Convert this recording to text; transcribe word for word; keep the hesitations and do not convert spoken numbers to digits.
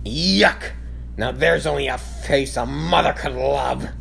Yuck! Now there's only a face a mother could love.